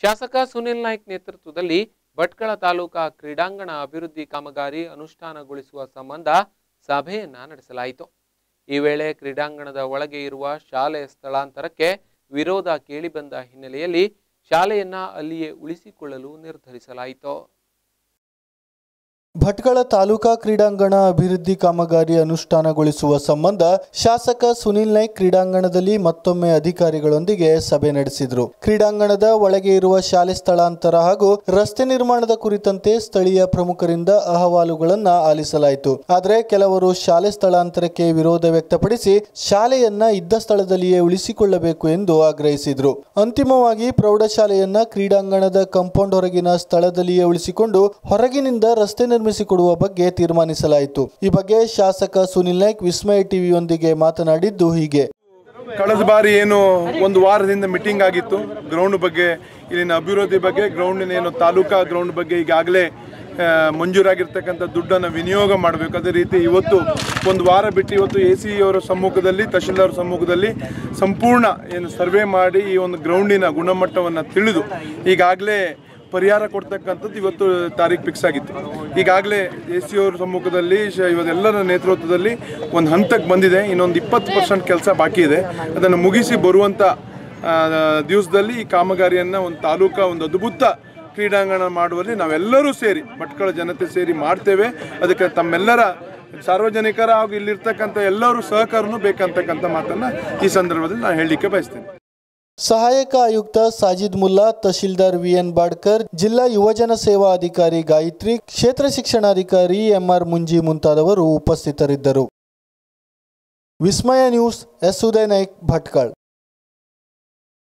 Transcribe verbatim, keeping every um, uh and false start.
ಶಾಸಕ ಸುನಿಲ್ ನಾಯ್ಕ್ ನೇತೃತ್ವದಲ್ಲಿ ಭಟ್ಕಳ ತಾಲೂಕಾ ಕ್ರೀಡಾಂಗಣ ಅಭಿವೃದ್ಧಿ ಕಾಮಗಾರಿ ಅನುಷ್ಠಾನಗೊಳಿಸುವ ಸಂಬಂಧ ಸಭೆಯನ್ನ ನಡೆಸಲಾಯಿತು. ಈ ವೇಳೆ ಕ್ರೀಡಾಂಗಣದ ಒಳಗೆ ಇರುವ ಶಾಲೆಯ ಸ್ಥಳಾಂತರಕ್ಕೆ ವಿರೋಧ ಕೇಳಿಬಂದ ಹಿನ್ನೆಲೆಯಲ್ಲಿ ಶಾಲೆಯನ್ನ ಅಲ್ಲಿಯೇ ಉಳಿಸಿಕೊಳ್ಳಲು ನಿರ್ಧರಿಸಲಾಯಿತು. ಭಟ್ಕಳ ತಾಲೂಕಾ ಕ್ರೀಡಾಂಗಣ ಅಭಿವೃದ್ಧಿ ಕಾಮಗಾರಿ ಅನುಷ್ಠಾನಗೊಳಿಸುವ ಸಂಬಂಧ ಶಾಸಕ ಸುನಿಲ್ ನಾಯ್ಕ್ ಕ್ರೀಡಾಂಗಣದಲ್ಲಿ ಮತ್ತೊಮ್ಮೆ ಅಧಿಕಾರಿಗಳೊಂದಿಗೆ ಸಭೆ ನಡೆಸಿದರು. ಕ್ರೀಡಾಂಗಣದ ಒಳಗೆ ಇರುವ ಶಾಲೆ ಸ್ಥಳಾಂತರ ಹಾಗೂ ರಸ್ತೆ ನಿರ್ಮಾಣದ ಕುರಿತಂತೆ ಸ್ಥಳೀಯ ಪ್ರಮುಖರಿಂದ ಅಹವಾಲುಗಳನ್ನ ಆಲಿಸಲಾಯಿತು. ಆದರೆ ಕೆಲವರು ಶಾಲೆ ಸ್ಥಳಾಂತರಕ್ಕೆ ವಿರೋಧ ವ್ಯಕ್ತಪಡಿಸಿ ಶಾಲೆಯನ್ನ ಇದ್ದ ಸ್ಥಳದಲ್ಲಿಯೇ ಉಳಿಸಿಕೊಳ್ಳಬೇಕು ಎಂದು ಆಗ್ರಹಿಸಿದರು. ಅಂತಿಮವಾಗಿ ಪ್ರೌಢಶಾಲೆಯನ್ನ ಕ್ರೀಡಾಂಗಣದ ಕಾಂಪೌಂಡ್ ಹೊರಗಿನ ಸ್ಥಳದಲ್ಲಿಯೇ ಉಳಿಸಿಕೊಂಡು ಹೊರಗಿನಿಂದ ರಸ್ತೆ ನಿರ್ಮಿಸಿಕೊಡುವ ಬಗ್ಗೆ ತೀರ್ಮಾನಿಸಲಾಯಿತು. ಈ ಬಗ್ಗೆ ಶಾಸಕ ಸುನಿಲ್ ನಾಯ್ಕ್ ವಿಸ್ಮಯ ಟಿವಿಯೊಂದಿಗೆ ಮಾತನಾಡಿದ್ದು ಹೀಗೆ. ಕಳೆದ ಬಾರಿ ಏನು ಒಂದು ವಾರದಿಂದ ಮೀಟಿಂಗ್ ಆಗಿತ್ತು ಗ್ರೌಂಡ್ ಬಗ್ಗೆ, ಇಲ್ಲಿನ ಅಭಿವೃದ್ಧಿ ಬಗ್ಗೆ, ಗ್ರೌಂಡಿನ ಏನು ತಾಲೂಕಾ ಗ್ರೌಂಡ್ ಬಗ್ಗೆ ಈಗಾಗಲೇ ಮಂಜೂರಾಗಿರ್ತಕ್ಕಂಥ ದುಡ್ಡನ್ನು ವಿನಿಯೋಗ ಮಾಡಬೇಕು. ಅದೇ ರೀತಿ ಇವತ್ತು ಒಂದು ವಾರ ಬಿಟ್ಟು ಇವತ್ತು ಎ ಸಿ ಅವರ ಸಮ್ಮುಖದಲ್ಲಿ, ತಹಶೀಲ್ದಾರ್ ಸಮ್ಮುಖದಲ್ಲಿ ಸಂಪೂರ್ಣ ಏನು ಸರ್ವೆ ಮಾಡಿ ಈ ಒಂದು ಗ್ರೌಂಡಿನ ಗುಣಮಟ್ಟವನ್ನು ತಿಳಿದು ಈಗಾಗಲೇ ಪರಿಹಾರ ಕೊಡ್ತಕ್ಕಂಥದ್ದು ಇವತ್ತು ತಾರೀಕು ಫಿಕ್ಸ್ ಆಗಿತ್ತು. ಈಗಾಗಲೇ ಎ ಸಿ ಅವ್ರ ಸಮ್ಮುಖದಲ್ಲಿ ಇವತ್ತೆಲ್ಲರ ನೇತೃತ್ವದಲ್ಲಿ ಒಂದು ಹಂತಕ್ಕೆ ಬಂದಿದೆ. ಇನ್ನೊಂದು ಇಪ್ಪತ್ತು ಪರ್ಸೆಂಟ್ ಕೆಲಸ ಬಾಕಿ ಇದೆ. ಅದನ್ನು ಮುಗಿಸಿ ಬರುವಂಥ ದಿವಸದಲ್ಲಿ ಈ ಕಾಮಗಾರಿಯನ್ನು ಒಂದು ತಾಲೂಕಾ ಒಂದು ಅದ್ಭುತ ಕ್ರೀಡಾಂಗಣ ಮಾಡುವಲ್ಲಿ ನಾವೆಲ್ಲರೂ ಸೇರಿ, ಭಟ್ಕಳ ಜನತೆ ಸೇರಿ ಮಾಡ್ತೇವೆ. ಅದಕ್ಕೆ ತಮ್ಮೆಲ್ಲರ ಸಾರ್ವಜನಿಕರ ಹಾಗೂ ಇಲ್ಲಿರ್ತಕ್ಕಂಥ ಎಲ್ಲರೂ ಸಹಕಾರನೂ ಬೇಕಂತಕ್ಕಂಥ ಮಾತನ್ನು ಈ ಸಂದರ್ಭದಲ್ಲಿ ನಾನು ಹೇಳಲಿಕ್ಕೆ ಬಯಸ್ತೇನೆ. ಸಹಾಯಕ ಆಯುಕ್ತ ಸಾಜಿದ್ ಮುಲ್ಲಾ, ತಹಶೀಲ್ದಾರ್ ವಿ ಎನ್ ಬಾಡ್ಕರ್, ಜಿಲ್ಲಾ ಯುವಜನ ಸೇವಾ ಅಧಿಕಾರಿ ಗಾಯತ್ರಿ, ಕ್ಷೇತ್ರ ಶಿಕ್ಷಣಾಧಿಕಾರಿ ಎಂ ಆರ್ ಮುಂಜಿ ಮುಂತಾದವರು ಉಪಸ್ಥಿತರಿದ್ದರು. Vismaya news, S Udaya Naik, Bhatkal.